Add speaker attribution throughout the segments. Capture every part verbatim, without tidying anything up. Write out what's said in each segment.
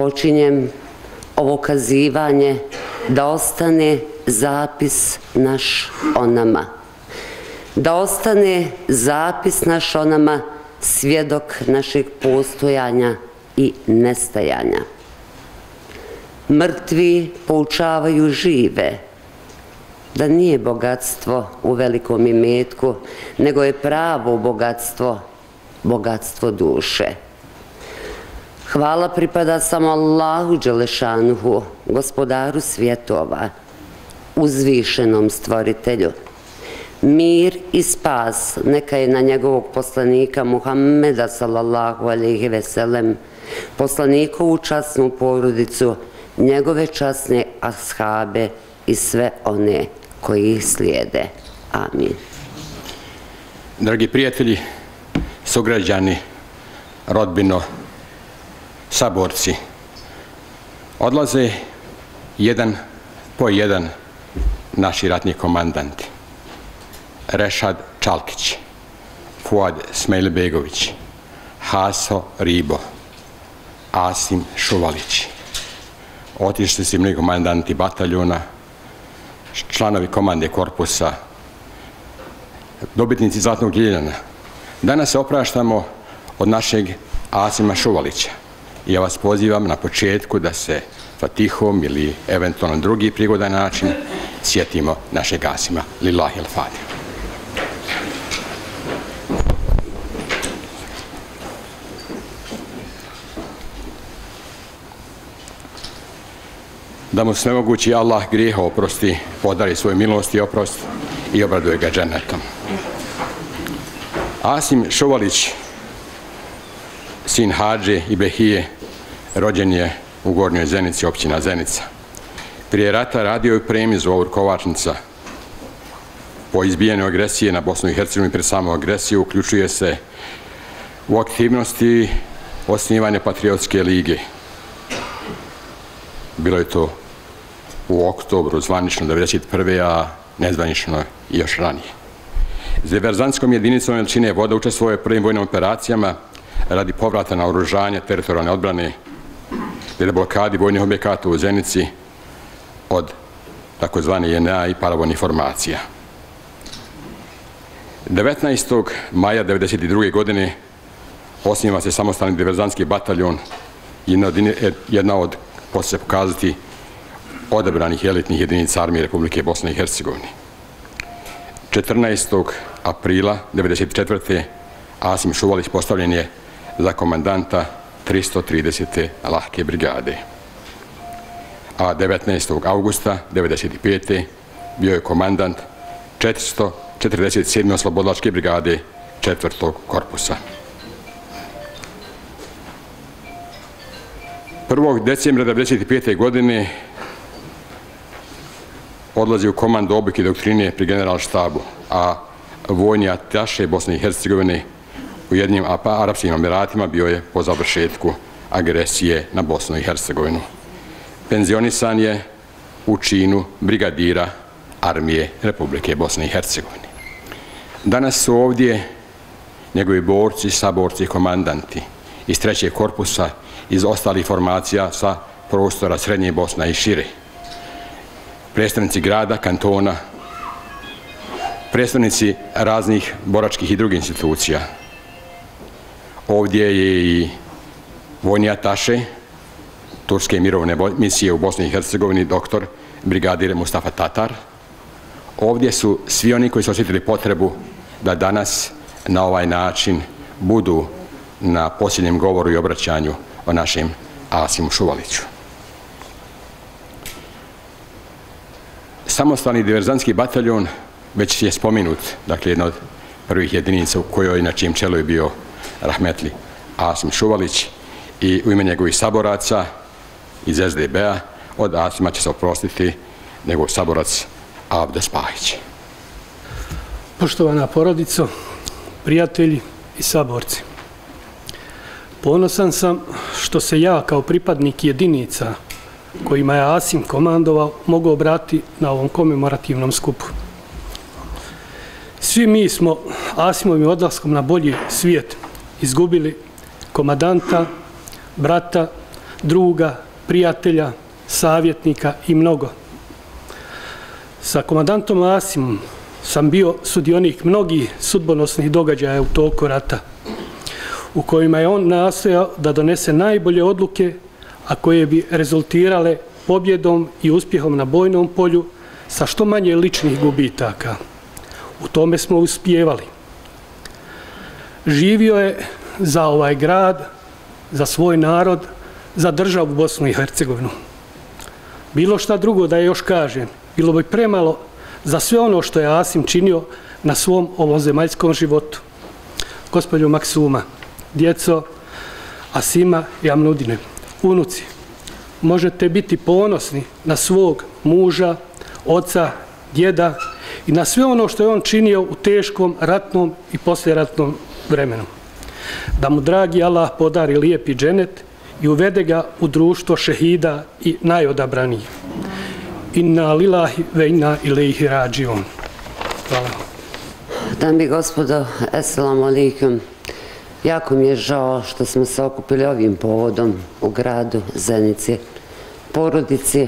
Speaker 1: počinjem ovo kazivanje da ostane zapis naš o nama. Da ostane zapis naš o nama, svjedok našeg postojanja i nestajanja. Mrtvi poučavaju žive da nije bogatstvo u velikom imetku, nego je pravo bogatstvo, bogatstvo duše. Hvala pripada samo Allahu Đelešanuhu, gospodaru svjetova, uzvišenom stvoritelju. Mir i spas neka je na njegovog poslanika Muhammeda sallallahu alejhi ve sellem, poslanikovu časnu porodicu, njegove časne ashabe i sve one koji ih slijede. Amin.
Speaker 2: Dragi prijatelji, sugrađani, rodbino, saborci, odlaze jedan po jedan naši ratni komandanti. Rešad Čalkić, Fuad Smejlbegović, Haso Ribo, Asim Šuvalić. Otišli su mnogi komandanti bataljuna, članovi komande korpusa, dobitnici Zlatnog Ljiljana. Danas se opraštamo od našeg Asima Šuvalića. I ja vas pozivam na početku da se fatihom ili eventualno drugi prigodan način sjetimo našeg Asima. Lillahi al-Fatiha. Da mu svemogući Allah grijeha oprosti, podari svoju milost i oprost i obraduje ga džennetom. Asim Šuvalić, sin Hadže i Behije, rođen je u Gornjoj Zenici, općina Zenica. Prije rata radio je u Premizu Ovur Kovačnica. Po izbijanju agresije na Bosnu i Hercegovinu i pred samu agresiju uključuje se u aktivnosti osnivanja Patriotske lige. Bilo je to u oktobru, zvanično devedeset prve a nezvanično i još ranije. S diverzantskom jedinicom veličine voda učestvovao je u prvim vojnim operacijama radi povrata na oružanje teritorijalne odbrane ili blokadi vojnih objekata u Zenici od takozvane J N A i paravojnih formacija. devetnaestog maja devedeset druge godine osniva se samostalni diverzantski bataljon, jedna od, poslije se pokazati, odabranih elitnih jedinica armije Republike Bosne i Hercegovine. četrnaestog aprila devedeset četvrte Asim Šuvalić postavljen je za komandanta tristo tridesete lahke brigade. A devetnaestog augusta devedeset pete bio je komandant četiristo četrdeset sedme oslobodilačke brigade četvrtog korpusa. prvog decembra devedeset pete godine odlazi u komandu obuke i doktrine pri generalštabu, a vojni ataše Bosne i Hercegovine u jednim Arapskim Emiratima bio je po završetku agresije na Bosnu i Hercegovinu. Penzionisan je u činu brigadira armije Republike Bosne i Hercegovine. Danas su ovdje njegovi borci, saborci i komandanti iz trećeg korpusa, iz ostalih formacija sa prostora Srednje Bosne i šire. Predstavnici grada, kantona, predstavnici raznih boračkih i drugih institucija. Ovdje je i vojni ataše Turske mirovne misije u Bosni i Hercegovini, doktor brigadir Mustafa Tatar. Ovdje su svi oni koji su osjetili potrebu da danas na ovaj način budu na posljednjem govoru i obraćanju o našem Asimu Šuvaliću. Samostalni diverzantski bataljon već je spomenut, dakle jedna od prvih jedinica u kojoj na čijem čelu je bio rahmetli Asim Šuvalić, i u ime njegovih saboraca iz S D B a od Asima će se oprostiti njegov saborac Avdo Spahić.
Speaker 3: Poštovana porodico, prijatelji i saborci, ponosan sam što se ja kao pripadnik jedinica kojima je Asim komandovao mogu obratiti na ovom komemorativnom skupu. Svi mi smo Asimovim odlaskom na bolji svijet izgubili komandanta, brata, druga, prijatelja, savjetnika i mnogo. Sa komandantom Asimom sam bio sudionik mnogih sudbonosnih događaja u toku rata, u kojima je on nastojao da donese najbolje odluke, a koje bi rezultirale pobjedom i uspjehom na bojnom polju sa što manje ličnih gubitaka. U tome smo uspijevali. Živio je za ovaj grad, za svoj narod, za državu Bosnu i Hercegovinu. Bilo šta drugo da je još kažem, bilo bi premalo za sve ono što je Asim činio na svom ovozemaljskom životu. Gospođo Maksuma, djeco Asima i Amnudine, unuci, možete biti ponosni na svog muža, oca, djeda i na sve ono što je on činio u teškom ratnom i poslijeratnom vremenu. Da mu dragi Allah podari lijepi dženet i uvede ga u društvo šehida i najodabranijih. Inna lillahi ve inna ilaihi rađiun. Hvala.
Speaker 1: Dame i gospodo, assalamu alaikum. Jako mi je žao što smo se okupili ovim povodom u gradu Zenici, porodici,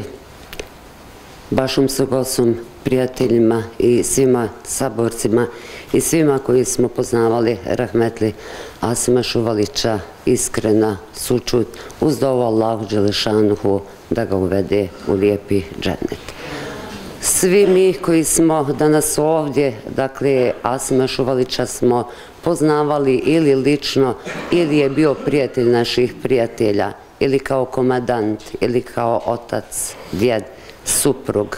Speaker 1: Bašom Sugosom, prijateljima i svima saborcima i svima koji smo poznavali rahmetli Asima Šuvalića, iskrena sućut uz dovu Allahu Đelešanuhu da ga uvede u lijepi džennet. Svi mi koji smo danas ovdje, dakle Asima Šuvalića smo poznavali ili lično ili je bio prijatelj naših prijatelja ili kao komadant ili kao otac, djed, suprug,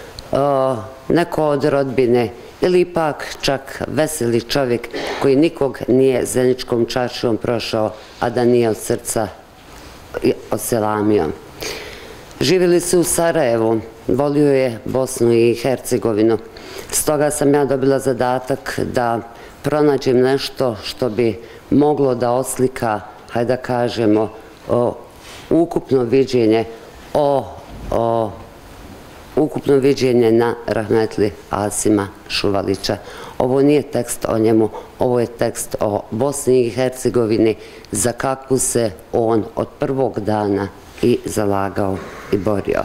Speaker 1: neko od rodbine ili ipak čak veseli čovjek koji nikog nije zeničkom čaršijom prošao, a da nije od srca oselamio. Živjeli su u Sarajevu, volio je Bosnu i Hercegovinu, stoga sam ja dobila zadatak da pronađem nešto što bi moglo da oslika, hajde da kažemo, ukupno viđenje o, o ukupno viđenje na rahmetli Asima Šuvalića. Ovo nije tekst o njemu, ovo je tekst o Bosni i Hercegovini za kakvu se on od prvog dana i zalagao i borio.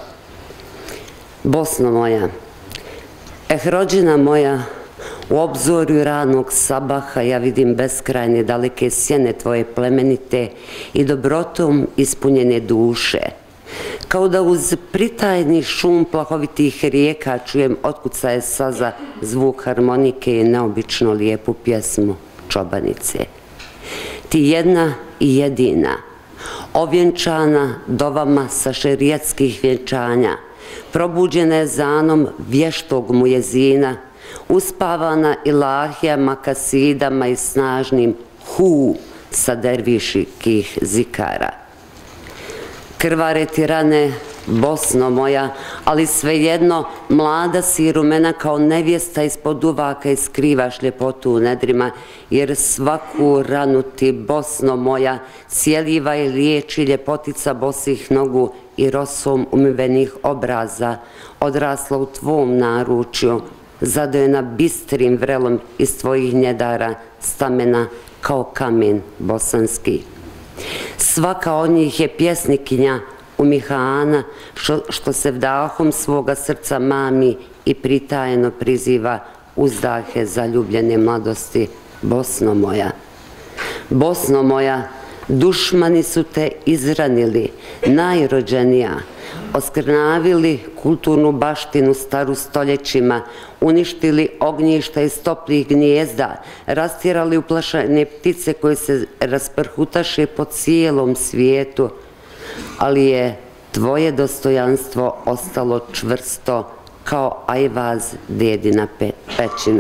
Speaker 1: Bosno moja, eh rođena moja, u obzorju ranog sabaha ja vidim beskrajne daleke sjene tvoje plemenite i dobrotom ispunjene duše. Kao da uz pritajni šum plahovitih rijeka čujem otkucaje saza, zvuk harmonike i neobično lijepu pjesmu čobanice. Ti jedna i jedina, ovjenčana dovama sa šerijatskih vjenčanja, probuđena ezanom vještog mujezina, uspavana ilahijama, kasidama i snažnim hu sa derviških zikara. Krvare ti rane, Bosno moja, ali svejedno mlada si i rumena kao nevjesta ispod uvaka i skrivaš ljepotu u nedrima, jer svaku ranu ti, Bosno moja, cijeliva i liječi ljepotica bosih nogu i rosom umivenih obraza, odrasla u tvom naručju, zadojena bistrim vrelom iz tvojih njedara, stamena kao kamen bosanski. Svaka od njih je pjesnikinja Umihana, što, što se vdahom svoga srca mami i pritajeno priziva uzdahe zaljubljene mladosti. Bosno moja, Bosno moja, dušmani su te izranili, najrođenija, oskrnavili kulturnu baštinu staru stoljećima, uništili ognjišta iz toplih gnijezda, rastjerali uplašene ptice koje se rasprhutaše po cijelom svijetu, ali je tvoje dostojanstvo ostalo čvrsto kao ajvaz dedina pećina.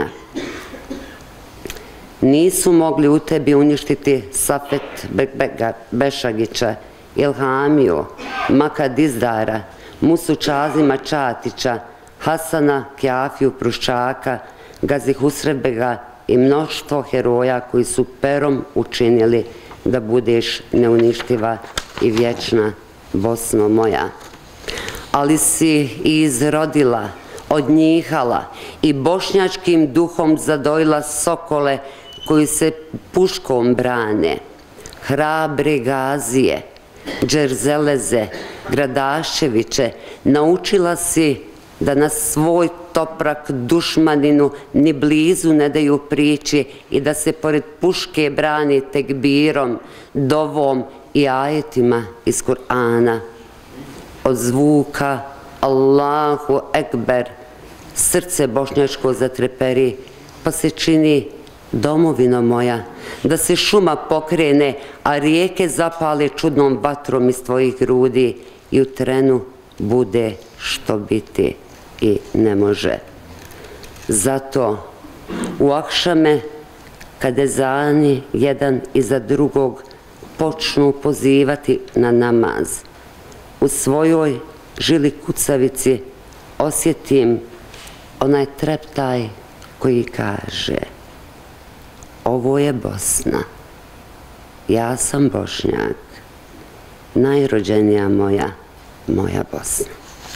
Speaker 1: Nisu mogli u tebi uništiti Safet Bešagića, Ilhamiju, Makadizdara, Musu Čazima Čatića, Hasana Kjafiju Pruščaka, Gazi Husrebega i mnoštvo heroja koji su perom učinili da budeš neuništiva i vječna, Bosno moja. Ali si i izrodila, odnjihala i bošnjačkim duhom zadojila sokole koji se puškom brane, hrabre gazije, Džerzeleze, Gradaševiće, naučila si da na svoj toprak dušmaninu ni blizu ne daju prići i da se pored puške brani tekbirom, dovom i ajetima iz Kur'ana. Od zvuka Allahu Ekber srce bošnjačko zatreperi, pa se čini domovino moja, da se šuma pokrene, a rijeke zapale čudnom vatrom iz tvojih grudi i u trenu bude što biti i ne može. Zato u akšame, kad ezani jedan iza drugog počnu pozivati na namaz, u svojoj žili kucavici osjetim onaj treptaj koji kaže: ovo je Bosna, ja sam Bošnjak, najrođenija moja, moja Bosna.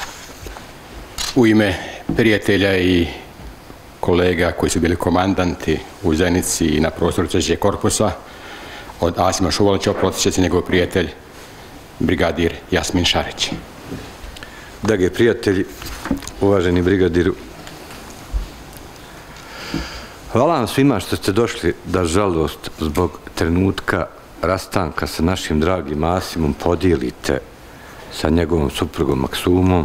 Speaker 2: U ime prijatelja i kolega koji su bili komandanti u Zenici i na prostoru trećeg korpusa, od Asima Šuvalića oprotit će se njegov prijatelj, brigadir Jasmin Šarić.
Speaker 4: Dragi prijatelji, uvaženi brigadiru, hvala vam svima što ste došli da žalost zbog trenutka rastanka sa našim dragim Asimom podijelite sa njegovom suprugom Maksumom,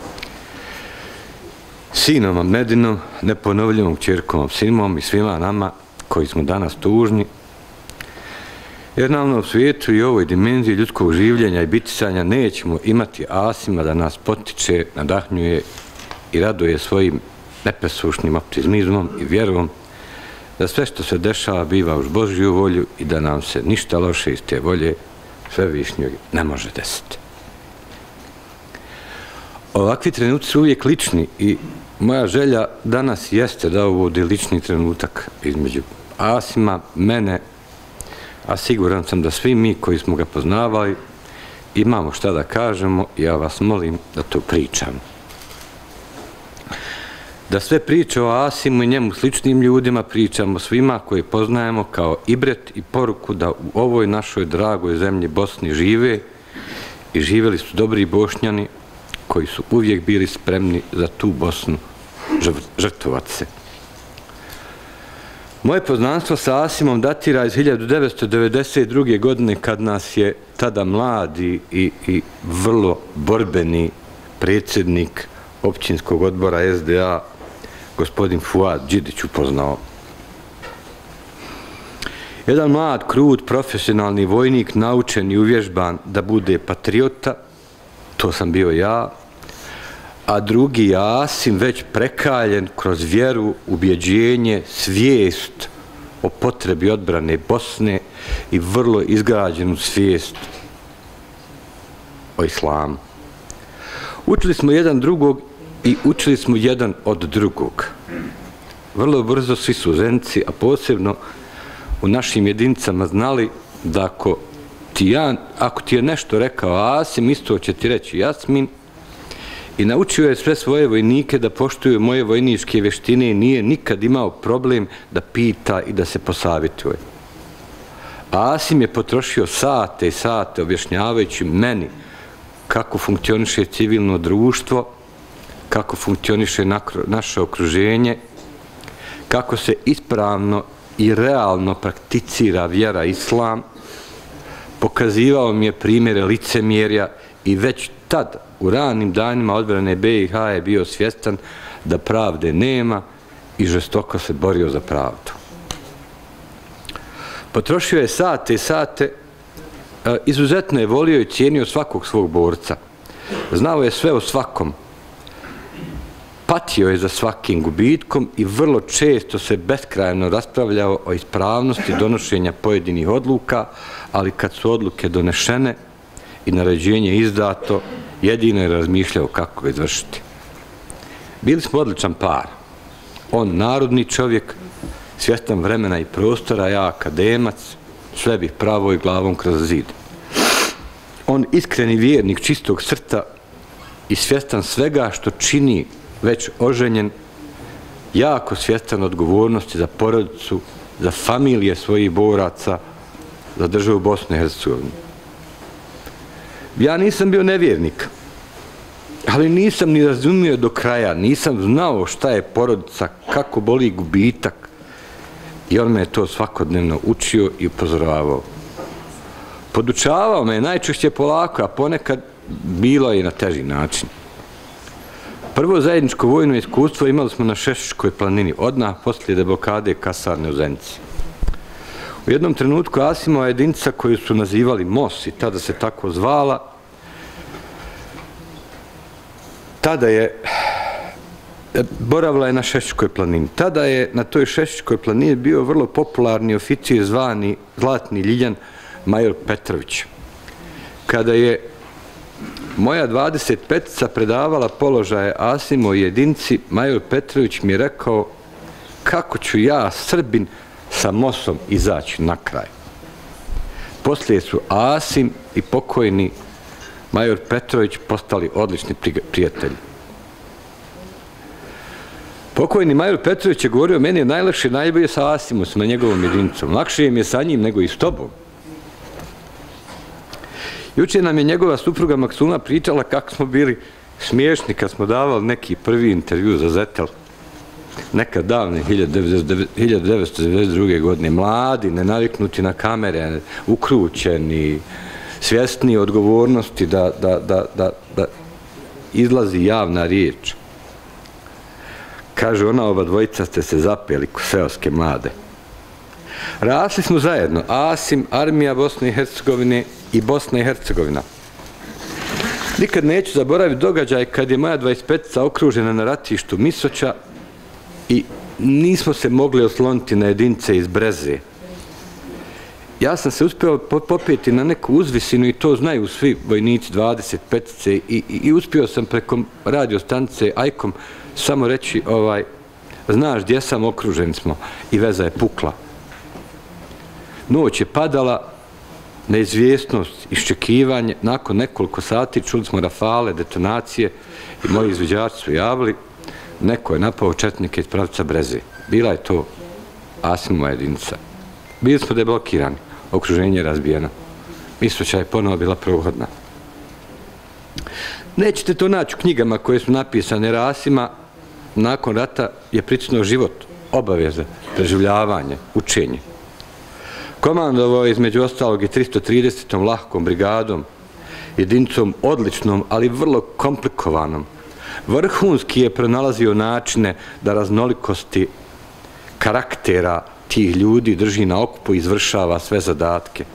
Speaker 4: sinom Ahmedinom, neponovljivom kćerkom Simom i svima nama koji smo danas tužni, jer na ovom svijetu i ovoj dimenziji ljudskog življenja i bitisanja nećemo imati Asima da nas potiče, nadahnjuje i raduje svojim nepresušnim optimizmom i vjerom da sve što se dešava biva uz Božju volju i da nam se ništa loše iz te volje Svevišnjeg ne može desiti. Ovakvi trenuci su uvijek lični i moja želja danas jeste da ovo bude lični trenutak između Asima, mene, a siguran sam da svi mi koji smo ga poznavali imamo šta da kažemo i ja vas molim da to pričamo. Da sve priče o Asimu i njemu sličnim ljudima pričamo svima koji poznajemo kao ibret i poruku da u ovoj našoj dragoj zemlji Bosni žive i živjeli su dobri Bošnjani koji su uvijek bili spremni za tu Bosnu žrtvovati se. Moje poznanstvo sa Asimom datira iz hiljadu devetsto devedeset druge. godine kad nas je tada mladi i, i vrlo borbeni predsjednik općinskog odbora S D A gospodin Fuad Đidić upoznao. Jedan mlad, krut, profesionalni vojnik, naučen i uvježban da bude patriota, to sam bio ja, a drugi Asim već prekaljen kroz vjeru, ubjeđenje, svijest o potrebi odbrane Bosne i vrlo izgrađenu svijest o islamu. Učili smo jedan drugog i učili smo jedan od drugog. Vrlo brzo svi su Zenci, a posebno u našim jedinicama znali da ako ti, ja, ako ti je nešto rekao Asim, isto će ti reći Jasmin, i naučio je sve svoje vojnike da poštuju moje vojničke vještine i nije nikad imao problem da pita i da se posavjetuje. Asim je potrošio sate i sate objašnjavajući meni kako funkcioniše civilno društvo, kako funkcioniše naše okruženje, kako se ispravno i realno prakticira vjera islam, pokazivao mi je primjere licemjerja i već tad, u ranim danima odbrane B i H, je bio svjestan da pravde nema i žestoko se borio za pravdu. Potrošio je sate i sate, izuzetno je volio i cijenio svakog svog borca. Znao je sve o svakom. Patio je za svakim gubitkom i vrlo često se beskrajno raspravljao o ispravnosti donošenja pojedinih odluka, ali kad su odluke donešene i naređenje izdato, jedino je razmišljao kako ga izvršiti. Bili smo odličan par. On narodni čovjek, svjestan vremena i prostora, ja akademac, sve bih pravo i glavom kroz zid. On iskreni vjernik čistog srca i svjestan svega što čini, već oženjen, jako svjestan odgovornosti za porodicu, za familije svojih boraca, za državu Bosne i Hercegovine. Ja nisam bio nevjernik, ali nisam ni razumio do kraja, nisam znao šta je porodica, kako boli gubitak. I on me je to svakodnevno učio i upozoravao. Podučavao me najčešće polako, a ponekad bilo je i na teži način. Prvo zajedničko vojno iskustvo imali smo na Šešičkoj planini, odmah poslije deblokade kasarne u Zenici. U jednom trenutku Asimova jedinica koju su nazivali M O S i tada se tako zvala, tada je, boravila je na Šešičkoj planini. Tada je na toj Šešičkoj planini bio vrlo popularni oficir zvani Zlatni Ljiljan major Petrović. Kada je moja dvadeset petica predavala položaje Asimovoj jedinci, major Petrović mi je rekao kako ću ja, Srbin, sa M O S-om izaći na kraj. Poslije su Asim i pokojni major Petrović postali odlični prijatelji. Pokojni major Petrović je govorio, meni je najlakše, najbolje sa Asimom, sa njegovom jedinicom. Lakše im je sa njim nego i s tobom. Jučer nam je njegova supruga Maksuma pričala kako smo bili smiješni kad smo davali neki prvi intervju za Zetel. Nekad davne, hiljadu devetsto devedeset druge. godine, mladi, nenaviknuti na kamere, ukrućeni, svjesni odgovornosti da, da, da, da, da izlazi javna riječ. Kaže ona, oba dvojica ste se zapeli ko seoske mlade. Rasli smo zajedno, Asim, armija Bosne i Hercegovine i Bosna i Hercegovina. Nikad neću zaboraviti događaj kad je moja dvadeset petica okružena na ratištu Misoća i nismo se mogli osloniti na jedinice iz Breze. Ja sam se uspio popeti na neku uzvisinu i to znaju svi vojnici dvadeset petice i, i, i uspio sam preko radio stanice Ajkom samo reći, ovaj, znaš gdje sam, okruženi smo, i veza je pukla. Noć je padala, neizvjesnost, iščekivanje, nakon nekoliko sati čuli smo rafale, detonacije i moji izviđači su javili, neko je napao četnike iz pravca Breze. Bila je to Asimova jedinica. Bili smo deblokirani, okruženje je razbijeno. Misoća je ponovo bila prohodna. Nećete to naći u knjigama koje su napisane, jer Asima nakon rata je pricnuo život, obaveze, preživljavanje, učenje. Komandovao je između ostalog i tristo tridesetom lahkom brigadom, jedinicom odličnom, ali vrlo komplikovanom. Vrhunski je pronalazio načine da raznolikosti karaktera tih ljudi drži na okupu i izvršava sve zadatke.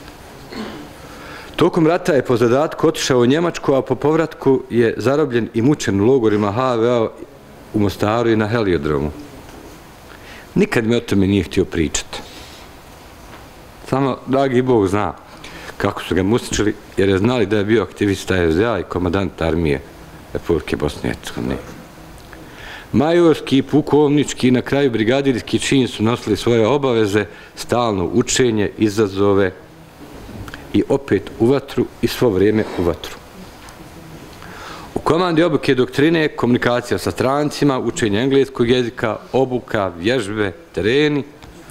Speaker 4: Tokom rata je po zadatku otišao u Njemačku, a po povratku je zarobljen i mučen u logorima ha ve a u Mostaru i na Heliodromu. Nikad mi o tome nije htio pričati. Samo, dragi Bog zna kako su ga mučili, jer je znali da je bio aktivista es de a i komandant armije Republike Bosne i Hercegovine. Majorski, pukovnički i na kraju brigadirski čin su nosili svoje obaveze, stalno učenje, izazove i opet u vatru i svo vrijeme u vatru. U komandi obuke doktrine, komunikacija sa strancima, učenje engleskog jezika, obuka, vježbe, tereni.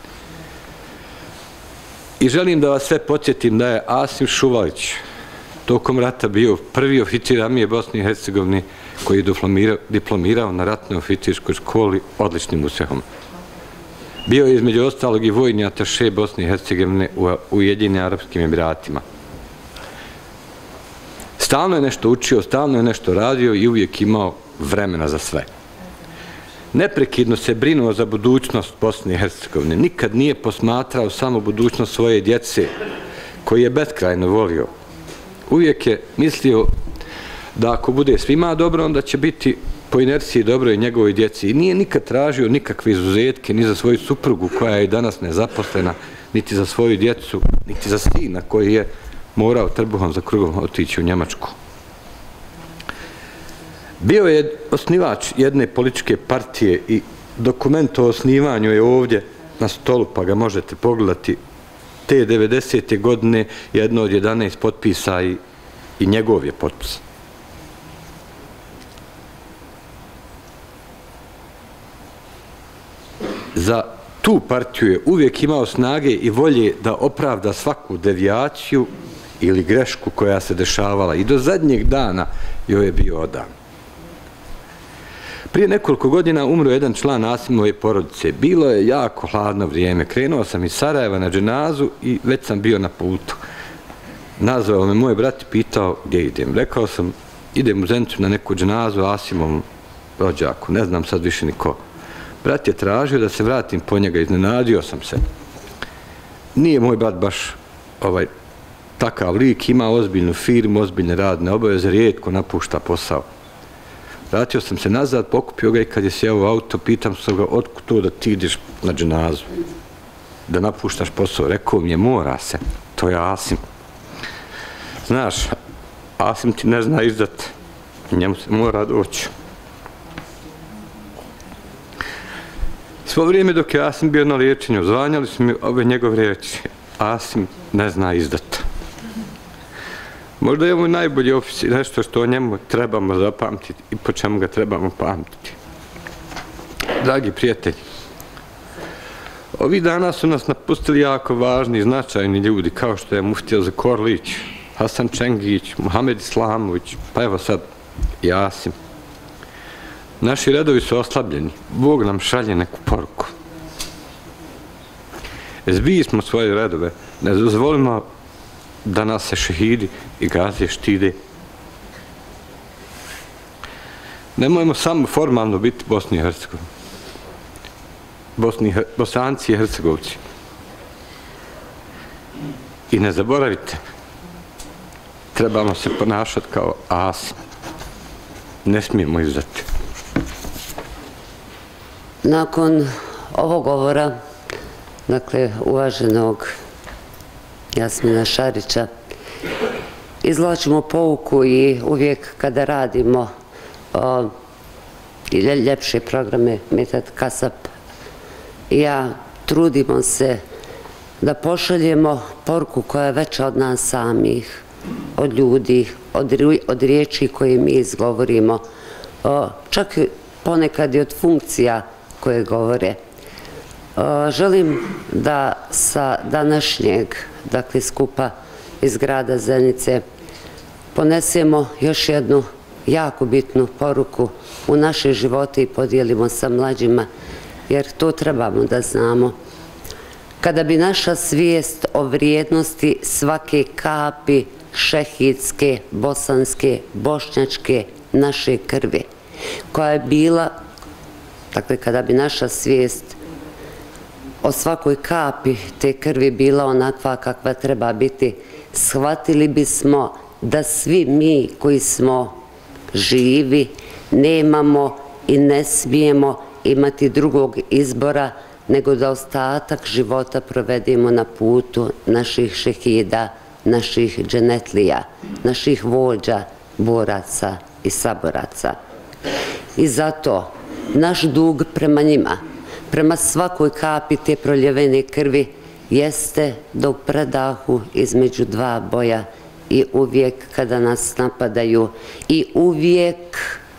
Speaker 4: I želim da vas sve podsjetim da je Asim Šuvalić tokom rata bio prvi oficir armije Bosne i Hercegovine koji je diplomirao, diplomirao na ratnoj oficirskoj školi odličnim uspjehom. Bio je između ostalog i vojni ataše Bosne i Hercegovine u Ujedinjenim Arapskim Emiratima. Stalno je nešto učio, stalno je nešto radio i uvijek imao vremena za sve. Neprekidno se brinuo za budućnost Bosne i Hercegovine. Nikad nije posmatrao samo budućnost svoje djece, koji je beskrajno volio. Uvijek je mislio da ako bude svima dobro, onda će biti po inerciji dobro i njegovoj djeci. I nije nikad tražio nikakve izuzetke, ni za svoju suprugu koja je danas nezaposlena, niti za svoju djecu, niti za sina koji je morao trbuhom za krugom otići u Njemačku. Bio je osnivač jedne političke partije i dokument o osnivanju je ovdje na stolu, pa ga možete pogledati. Te devedesete godine jedno od jedanaest potpisa i, i njegov je potpis. Za tu partiju je uvijek imao snage i volje da opravda svaku devijaciju ili grešku koja se dešavala i do zadnjeg dana joj je bio odan. Prije nekoliko godina umro jedan član Asimove porodice. Bilo je jako hladno vrijeme. Krenuo sam iz Sarajeva na dženazu i već sam bio na putu. Nazvao me moj brat i pitao gdje idem. Rekao sam, idem u Zenicu na neku dženazu Asimovom rođaku. Ne znam sad više niko. Brat je tražio da se vratim po njega. Iznenadio sam se. Nije moj brat baš ovaj, takav lik. Ima ozbiljnu firmu, ozbiljne radne obaveze. Rijetko napušta posao. Vratio sam se nazad, pokupio ga i kad je sjeo u auto, pitam se ga, otkud to da ti ideš na dženazu? Da napuštaš posao? Rekao mi je, mora se. To je Asim. Znaš, Asim ti ne zna izdat. Njemu se mora doći. Svo vrijeme dok je Asim bio na liječenju, zvanjali su mi ove njegove riječi. Asim ne zna izdat. Možda je ovo najbolji opis i nešto što o njemu trebamo zapamtiti i po čemu ga trebamo pamtiti. Dragi prijatelji, ovih dana su nas napustili jako važni i značajni ljudi kao što je Muftija Zukorlić, Hasan Čengić, Muhamed Islamović, pa evo sad i Asim. Naši redovi su oslabljeni. Bog nam šalje neku poruku. Zbiji smo svoje redove. Ne dozvolimo da nas se šehidi i gazije štide. Nemojmo samo formalno biti Bosni i Hercegovini. Bosni, Bosanci i Hercegovci. I ne zaboravite, trebamo se ponašati kao Asim. Ne smijemo izdati.
Speaker 1: Nakon ovog govora, dakle, uvaženog Jasmina Šarića, izvlačimo pouku i uvijek kada radimo o, ljepše programe Mithat Kasap i ja trudimo se da pošaljemo poruku koja je veća od nas samih, od ljudi, od, od riječi koje mi izgovorimo, o, čak ponekad i od funkcija koje govore. O, želim da sa današnjeg, dakle skupa iz grada Zenice, ponesemo još jednu jako bitnu poruku u naše živote i podijelimo sa mlađima, jer to trebamo da znamo. Kada bi naša svijest o vrijednosti svake kapi šehidske, bosanske, bošnjačke, naše krvi, koja je bila, dakle kada bi naša svijest o svakoj kapi te krvi bila onakva kakva treba biti, shvatili bismo da svi mi koji smo živi nemamo i ne smijemo imati drugog izbora nego da ostatak života provedemo na putu naših šehida, naših dženetlija, naših vođa, boraca i saboraca. I zato naš dug prema njima, prema svakoj kapi te proljevene krvi, jeste da u predahu između dva boja i uvijek kada nas napadaju i uvijek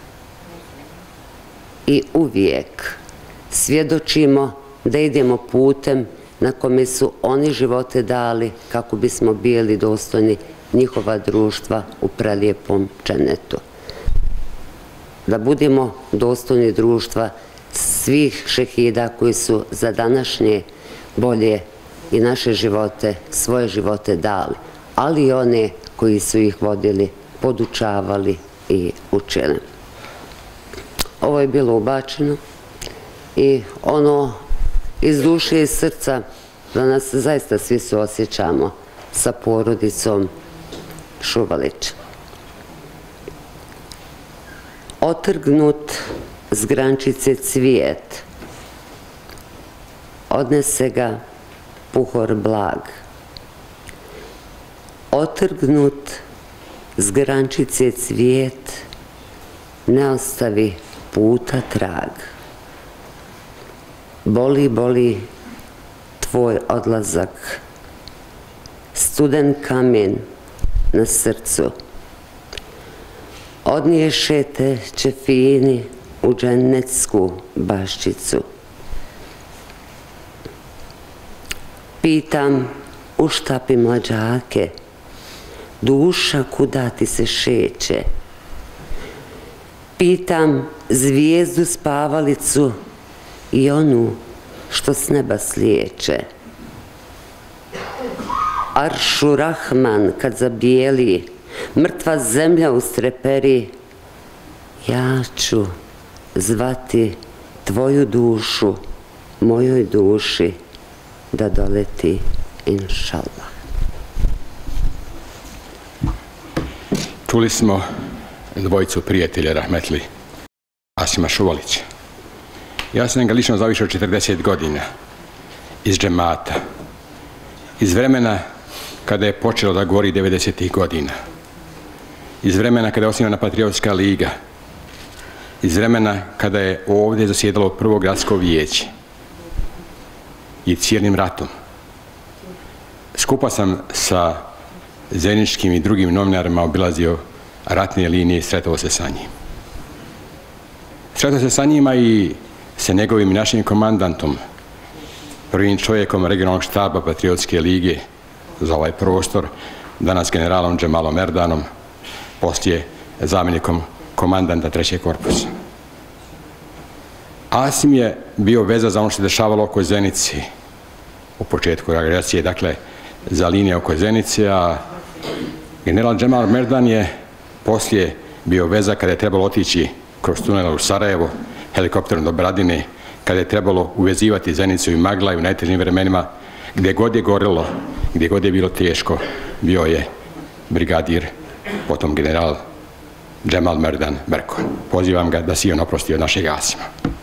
Speaker 1: i uvijek svjedočimo da idemo putem na kome su oni živote dali kako bismo bili dostojni njihova društva u prelijepom dženetu. Da budemo dostojni društva svih šehida koji su za današnje bolje i naše živote, svoje živote dali, ali i one koji su ih vodili, podučavali i učili. Ovo je bilo ubačeno i ono iz duše i srca da nas zaista svi suosjećamo sa porodicom Šuvalić. Otrgnut s grančice cvijet, odnese ga puhor blag. Otrgnut s grančice cvijet, ne ostavi puta trag. Boli, boli tvoj odlazak, studen kamen na srcu. Odniješete čefini u džennetsku baščicu. Pitam u štapi mlađake, duša kuda ti se šeće. Pitam zvijezdu spavalicu i onu što s neba slijeće. Aršu Rahman kad zabijeli, mrtva zemlja ustreperi, ja ću zvati tvoju dušu mojoj duši da doleti, inšallah.
Speaker 2: Čuli smo dvojicu prijatelja rahmetli Asima Šuvalića. Ja sam ga lično znao više od četrdeset godina, iz džemata, iz vremena kada je počelo da gori devedesetih godina, iz vremena kada je osnivana Patriotska liga, iz vremena kada je ovdje zasjedalo prvo gradsko vijeće i cijelim ratom. Skupa sam sa Zeničkim i drugim novinarima obilazio ratne linije i sretao se sa njim. Sretao se sa njima i sa njegovim i našim komandantom, prvim čovjekom regionalnog štaba Patriotske lige za ovaj prostor, danas generalom Džemalom Erdanom, poslije zamjenikom komandanta trećeg korpusa. Asim je bio veza za ono što se dešavalo oko Zenice u početku agresije, dakle za linije oko Zenice, a general Džemal Merdan je poslije bio veza kada je trebalo otići kroz tunela u Sarajevo, helikopterom do Bradine, kada je trebalo uvezivati Zenicu i Magla i u najtežim vremenima, gdje god je gorilo, gdje god je bilo teško, bio je brigadir, potom general Džemal Merdan Berkon. Pozivam ga da si on oprosti od našeg Asima.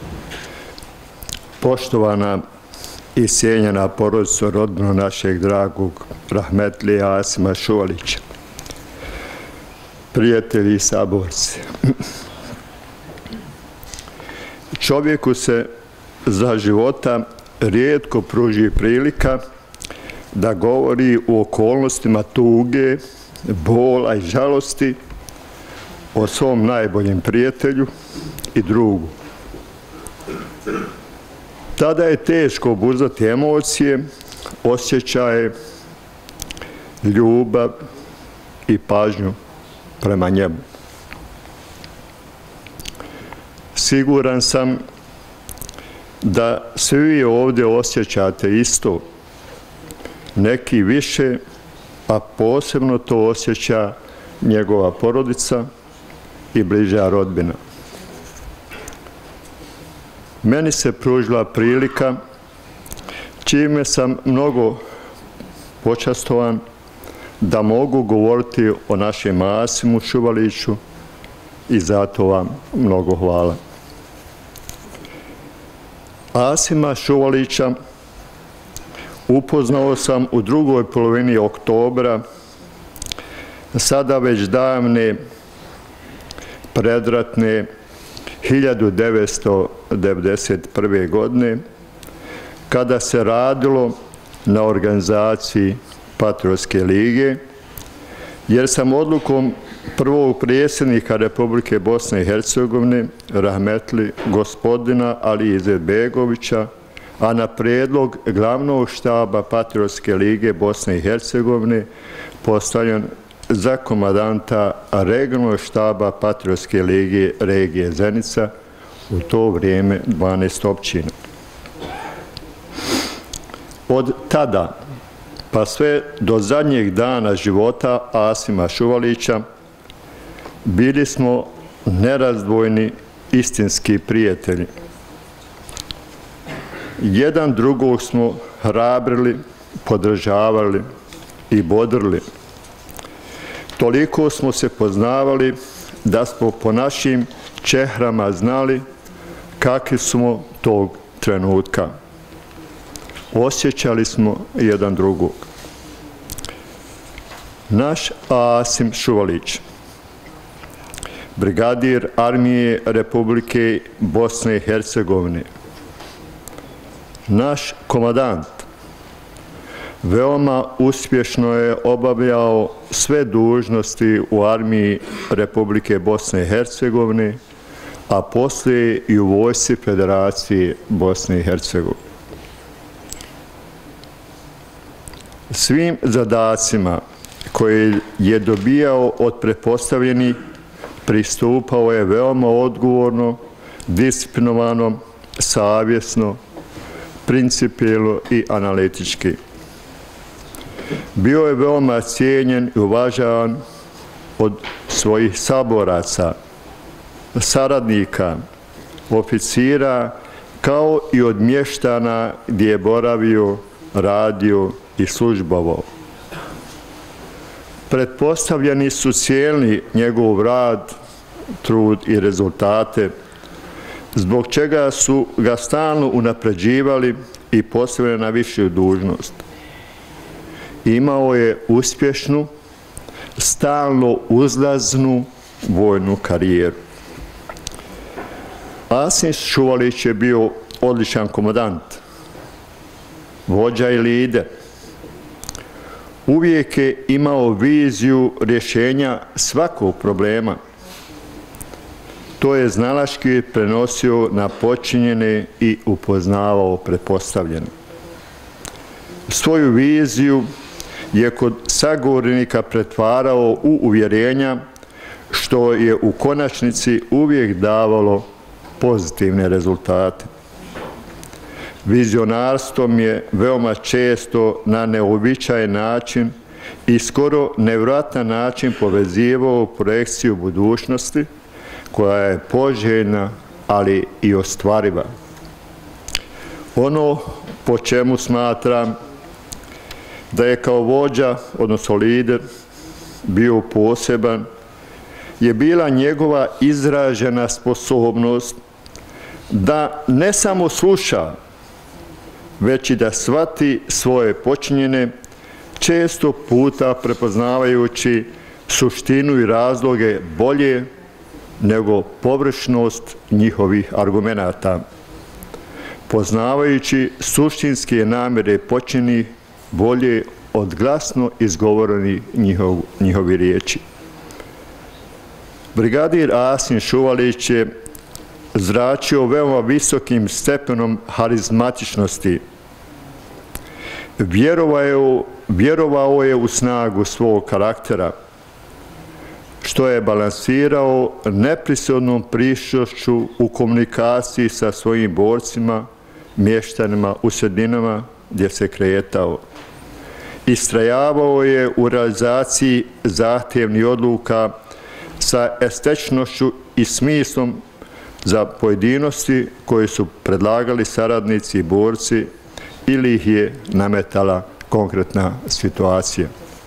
Speaker 5: Poštovana i cijenjena porodica, rodbina našeg dragog rahmetlija Asima Šuvalića, prijatelji i saborci. Čovjeku se za života rijetko pruži prilika da govori u okolnostima tuge, bola i žalosti o svom najboljem prijatelju i drugu. Tada je teško obuzdati emocije, osjećaje, ljubav i pažnju prema njemu. Siguran sam da svi vi ovdje osjećate isto, neki više, a posebno to osjeća njegova porodica i bliža rodbina. Meni se pružila prilika, čime sam mnogo počastovan, da mogu govoriti o našem Asimu Šuvaliću i zato vam mnogo hvala. Asima Šuvalića upoznao sam u drugoj polovini oktobra, sada već davne predratne hiljadu devetsto devedeset prve. godine, kada se radilo na organizaciji Patriotske lige, jer sam odlukom prvog predsjednika Republike Bosne i Hercegovine, rahmetli gospodina Ali Izetbegovića, a na prijedlog glavnog štaba Patriotske lige Bosne i Hercegovine postavljen za komandanta regionalnog štaba Patriotske lige regije Zenica, u to vrijeme dvanaest općina. Od tada pa sve do zadnjeg dana života Asima Šuvalića bili smo nerazdvojni istinski prijatelji. Jedan drugog smo hrabrili, podržavali i bodrili. Toliko smo se poznavali da smo po našim čehrama znali kakvi smo tog trenutka. Osjećali smo jedan drugog. Naš Asim Šuvalić, brigadir armije Republike Bosne i Hercegovine, naš komandant, veoma uspješno je obavljao sve dužnosti u armiji Republike Bosne i Hercegovine, a poslije i u vojsci Federacije Bosne i Hercegovine. Svim zadacima koje je dobijao od pretpostavljenih pristupao je veoma odgovorno, disciplinovano, savjesno, principijelno i analitički. Bio je veoma cijenjen i uvažavan od svojih saboraca, saradnika, oficira, kao i od mještana gdje je boravio, radio i službovao. Pretpostavljeni su cijenili njegov rad, trud i rezultate, zbog čega su ga stalno unapređivali i postavili na višu dužnost. Imao je uspješnu, stalno uzlaznu vojnu karijeru. Asim Šuvalić je bio odličan komandant, vođa i lider. Uvijek je imao viziju rješenja svakog problema. To je znalački prenosio na počinjene i upoznavao pretpostavljene. Svoju viziju je kod sagovornika pretvarao u uvjerenja, što je u konačnici uvijek davalo pozitivne rezultate. Vizionarstvom je veoma često na neobičajen način i skoro nevjerojatan način povezivao projekciju budućnosti koja je poželjna, ali i ostvariva. Ono po čemu smatram da je kao vođa, odnosno lider, bio poseban, je bila njegova izražena sposobnost da ne samo sluša, već i da shvati svoje počinjene, često puta prepoznavajući suštinu i razloge bolje nego površnost njihovih argumenata, poznavajući suštinske namjere počinjenih bolje od glasno izgovoreni njihov, njihovi riječi. Brigadir Asim Šuvalić je zračio veoma visokim stepenom harizmatičnosti. Vjerovao je, vjerovao je u snagu svog karaktera, što je balansirao neprisutnom prisutnošću u komunikaciji sa svojim borcima, mještanima u sredinama gdje se kretao. Istrajavao je u realizaciji zahtjevnih odluka sa estetičnošću i smislom za pojedinosti koje su predlagali saradnici i borci ili ih je nametala konkretna situacija.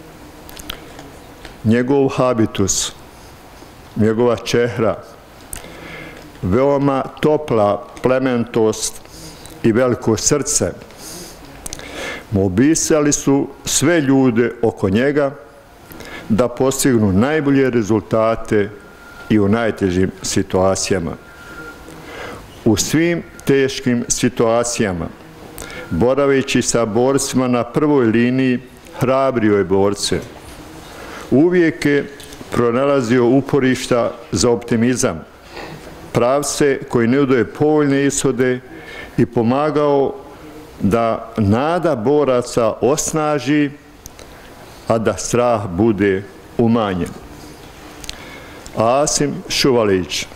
Speaker 5: Njegov habitus, njegova čehra, veoma topla plementost i veliko srce mobilisali su sve ljude oko njega da postignu najbolje rezultate i u najtežim situacijama. U svim teškim situacijama, boraveći sa borcima na prvoj liniji, hrabrio je borce. Uvijek je pronalazio uporišta za optimizam, pravce koji nude povoljne ishode i pomagao da nada boraca osnaži, a da strah bude umanjen. Asim Šuvalić,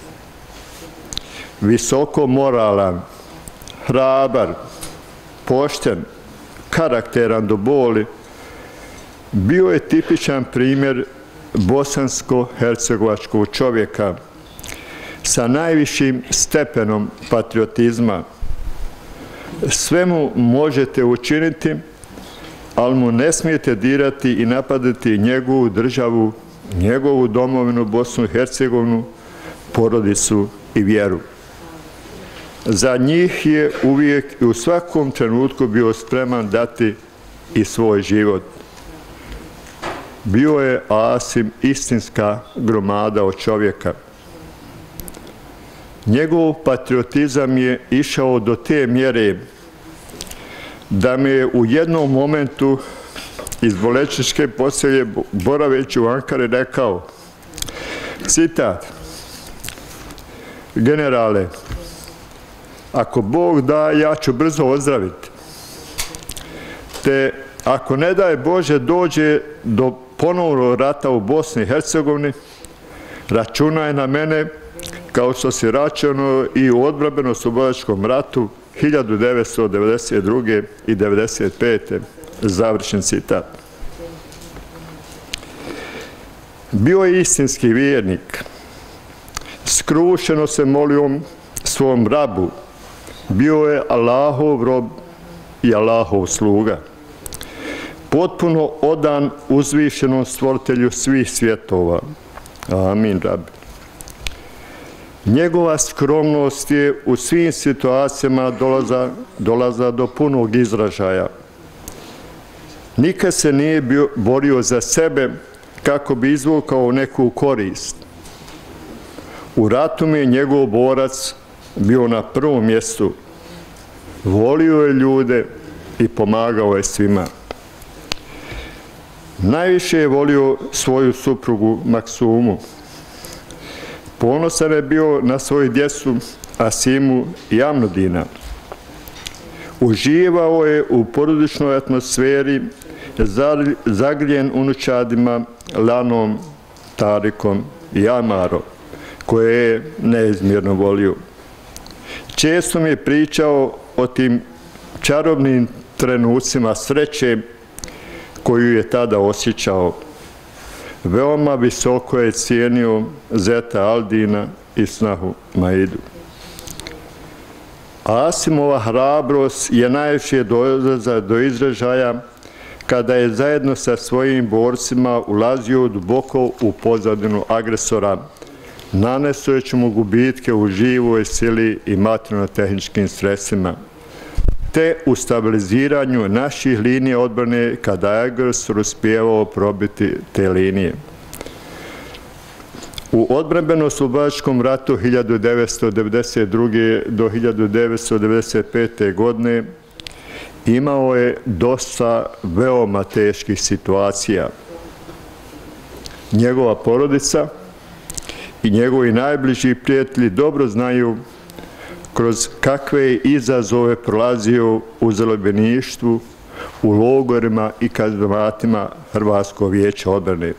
Speaker 5: visoko moralan, hrabar, pošten, karakteran do boli, bio je tipičan primjer bosansko-hercegovačkog čovjeka sa najvišim stepenom patriotizma. Sve mu možete učiniti, ali mu ne smijete dirati i napadati njegovu državu, njegovu domovinu, Bosnu i Hercegovinu, porodicu i vjeru. Za njih je uvijek i u svakom trenutku bio spreman dati i svoj život. Bio je Asim istinska gromada od čovjeka. Njegov patriotizam je išao do te mjere da mi je u jednom momentu iz Bolečničke poselje boraveći u Ankari rekao, citat: generale, ako Bog da, ja ću brzo ozdraviti. Te ako ne daj Bože dođe do ponovnog rata u Bosni i Hercegovini, računaj na mene kao što se računao i u odbrambeno-oslobodilačkom ratu hiljadu devetsto devedeset druge. i devedeset pete. Završen citat. Bio je istinski vjernik. Skrušeno se molio svom rabu. Bio je Allahov rob i Allahov sluga. Potpuno odan uzvišenom stvoritelju svih svjetova. Amin, rabi. Njegova skromnost je u svim situacijama dolaza, dolaza do punog izražaja. Nikad se nije bio, borio za sebe kako bi izvukao neku korist. U ratu mi je njegov borac bio na prvom mjestu. Volio je ljude i pomagao je svima. Najviše je volio svoju suprugu Maksumu. Ponosan je bio na svoju djecu Asimu i Amnudina. Uživao je u porodičnoj atmosferi, zagrljen unučadima Lanom, Tarikom i Amarom, koje je neizmjerno volio. Često mi je pričao o tim čarobnim trenucima sreće koju je tada osjećao. Veoma visoko je cijenio zeta Aldina i snahu Maidu. Asimova hrabrost je najviše dolaza do izražaja kada je zajedno sa svojim borcima ulazio duboko u pozadinu agresora, nanesujući mu gubitke u živoj sili i materijalno-tehničkim sredstvima, te u stabiliziranju naših linija odbrane kada je agresor uspijevao probiti te linije. U odbrambeno-oslobodilačkom ratu hiljadu devetsto devedeset druge. do hiljadu devetsto devedeset pete. godine imao je dosta veoma teških situacija. Njegova porodica i njegovi najbliži prijatelji dobro znaju kroz kakve izazove prolazio u zarobljeništvu, u logorima i kazamatima Hrvatskog vijeća odbrane.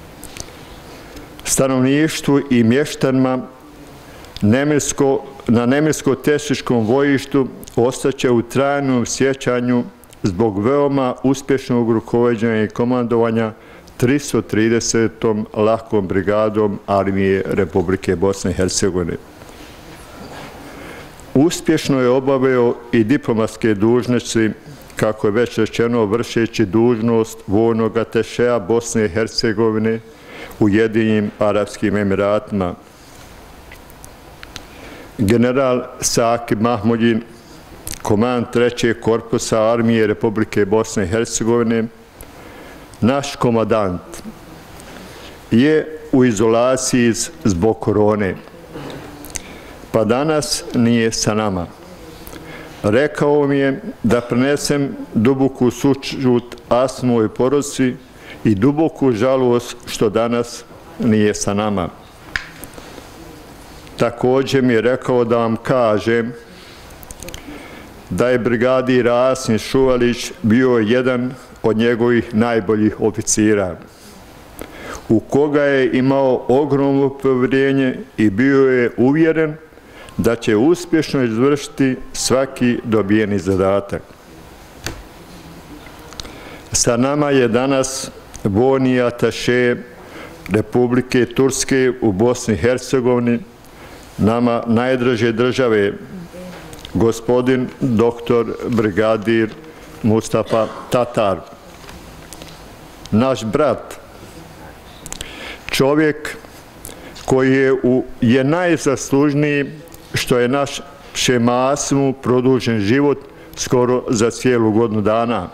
Speaker 5: Stanovništvu i mještanima na Nemirsko-Tešiškom bojištu ostaće u trajnom sjećanju zbog veoma uspješnog rukovođenja i komandovanja tristo tridesetom lahkom brigadom Armije Republike Bosne i Hercegovine. Uspješno je obavio i diplomatske dužnosti, kako je već rečeno, vršeći dužnost vojnog atešea Bosne i Hercegovine u Ujedinjenim Arapskim Emiratima. General Saki Mahmudin, komand trećeg korpusa Armije Republike Bosne i Hercegovine, naš komandant, je u izolaciji zbog korone, pa danas nije sa nama. Rekao mi je da prenesem duboku sućut Asimovoj porodici i duboku žalost što danas nije sa nama. Također mi je rekao da vam kažem da je brigadir Asim Šuvalić bio jedan od njegovih najboljih oficira, u koga je imao ogromno povjerenje i bio je uvjeren da će uspješno izvršiti svaki dobijeni zadatak. Sa nama je danas vojni ataše Republike Turske u Bosni i Hercegovini, nama najdraže države, gospodin doktor brigadir Mustafa Tatar, naš brat, čovjek koji je, u, je najzaslužniji što je naš Asimu produžen život skoro za cijelu godinu dana.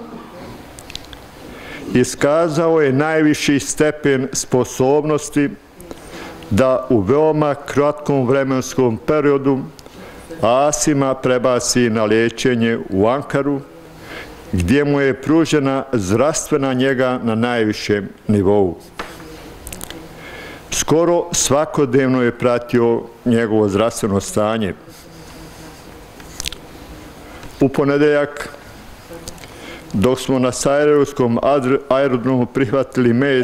Speaker 5: Iskazao je najviši stepen sposobnosti da u veoma kratkom vremenskom periodu Asima prebaci na liječenje u Ankaru, gdje mu je pružena zdravstvena njega na najvišem nivou. Skoro svakodnevno je pratio njegovo zdravstveno stanje. U ponedeljak dok smo na Sarajevskom aerodromu prihvatili met,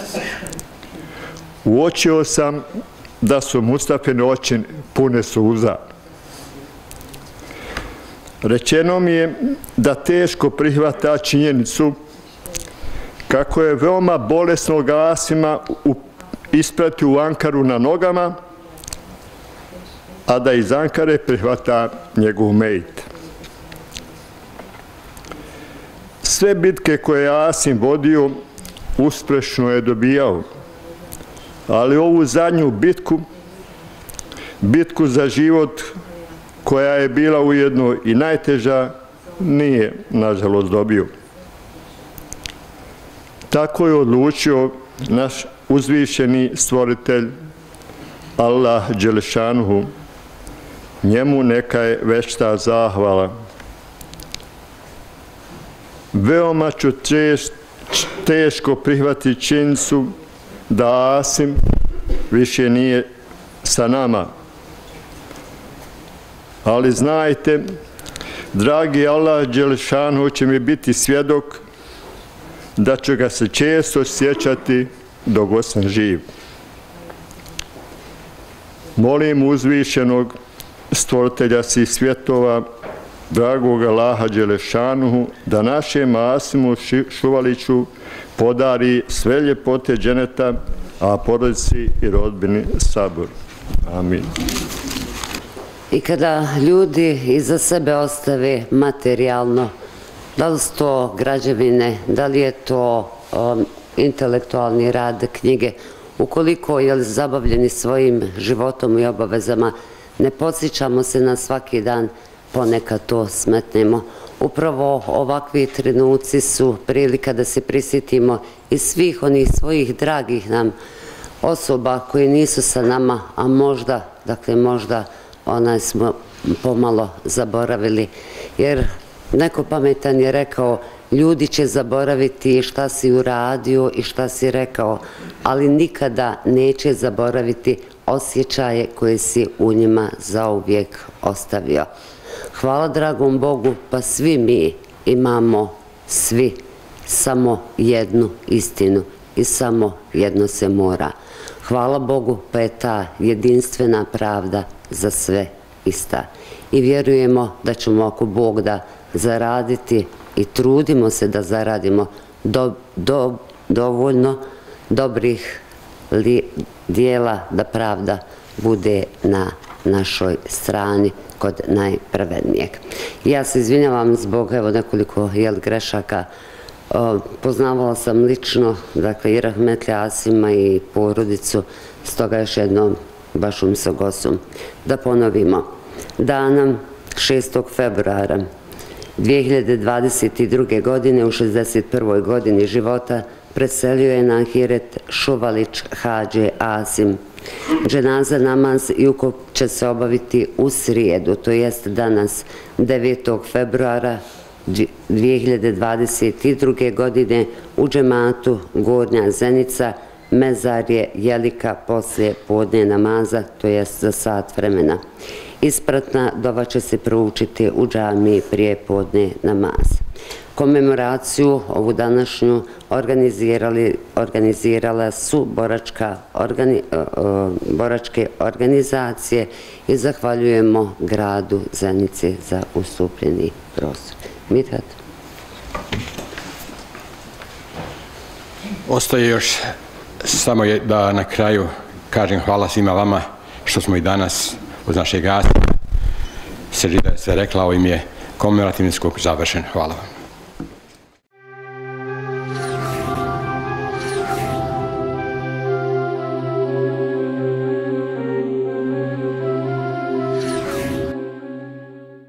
Speaker 5: uočio sam da su Mustafine oči pune suza. Rečeno mi je da teško prihvata činjenicu kako je veoma bolesnog Asima isprati u Ankaru na nogama, a da iz Ankare prihvata njegov mejt. Sve bitke koje je Asim vodio uspješno je dobijao, ali ovu zadnju bitku, bitku za život, koja je bila ujedno i najteža, nije, nažalost, dobio. Tako je odlučio naš uzvišeni stvoritelj Allah Đelešanuhu. Njemu neka je večna zahvala. Veoma ću teško prihvatiti činjenicu da Asim više nije sa nama. Ali znajte, dragi Allah Đelešanuhu će mi biti svjedok da ću ga se često sjećati dok god sam živ. Molim uzvišenog stvoritelja svih svjetova, dragog Allaha Đelešanuhu, da našem Asimu Šuvaliću podari sve ljepote dženeta, a porodici i rodbini sabor. Amin.
Speaker 1: I kada ljudi iza sebe ostave materijalno, da li su to građevine, da li je to um, intelektualni rad, knjige, ukoliko je zabavljeni svojim životom i obavezama, ne podsjećamo se na svaki dan, ponekad to smetnemo. Upravo ovakvi trenuci su prilika da se prisjetimo i svih onih svojih dragih nam osoba koji nisu sa nama, a možda, dakle možda onaj smo pomalo zaboravili, jer neko pametan je rekao, ljudi će zaboraviti šta si uradio i šta si rekao, ali nikada neće zaboraviti osjećaje koje si u njima zauvijek ostavio. Hvala dragom Bogu, pa svi mi imamo, svi, samo jednu istinu i samo jedno se mora. Hvala Bogu, pa je ta jedinstvena pravda za sve ista. I vjerujemo da ćemo, ako Bog da, zaraditi i trudimo se da zaradimo do, do, dovoljno dobrih li, dijela da pravda bude na našoj strani kod najpravednijeg. Ja se izvinjavam zbog evo nekoliko jel, grešaka. O, poznavala sam lično, dakle, i rahmetli Asima i porodicu, stoga još jednom bašum sa gosom. Da ponovimo, dana šestog februara dvije hiljade dvadeset druge. godine u šezdeset prvoj godini života preselio je na ahiret Šuvalić Hadži Asim. Dženaza namaz i ukop će se obaviti u srijedu, to jest danas devetog februara dvije hiljade dvadeset druge. godine u džematu Gornja Zenica. Mezar je jelika poslije podne namaza, to jest za sat vremena. Ispratna dova će se proučiti u džamiji prije podne namaz. Komemoraciju ovu današnju organizirali, organizirala su boračka organi, o, boračke organizacije i zahvaljujemo gradu Zenice za ustupljeni prostor. Mithat.
Speaker 2: Ostaje još samo je da na kraju kažem hvala svima vama što smo i danas uz našeg Asima. Sežida je sve rekla, ovim je komemorativni skup završen. Hvala vam.